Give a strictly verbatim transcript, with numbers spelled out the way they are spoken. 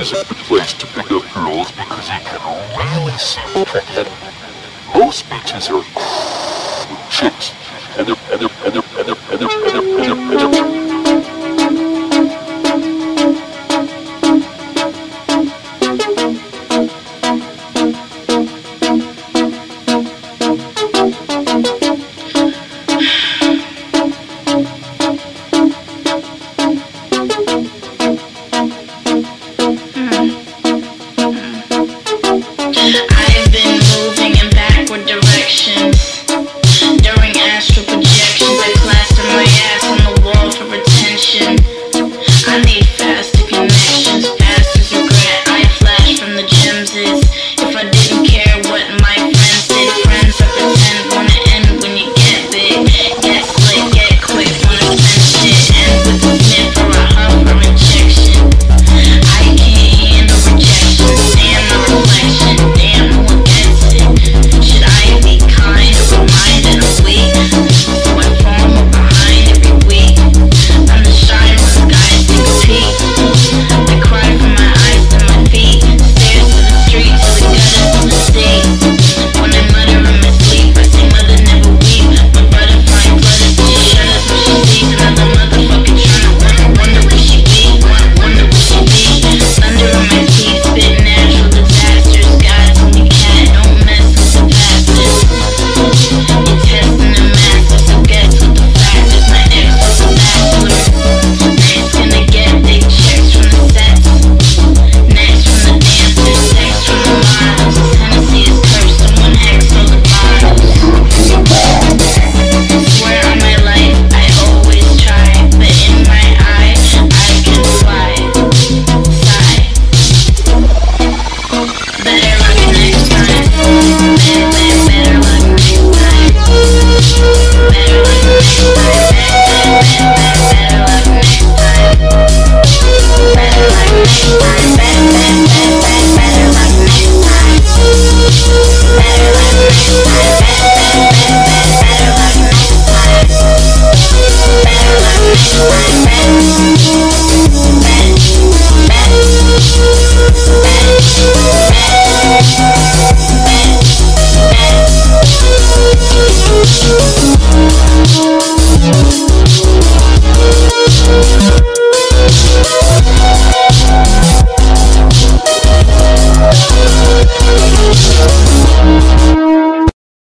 is a good place to pick up girls because you can really see ahead. Most beaches are with chicks, and they're, and they're, and they're, and they're, and they're, and they're, and they're, and they're,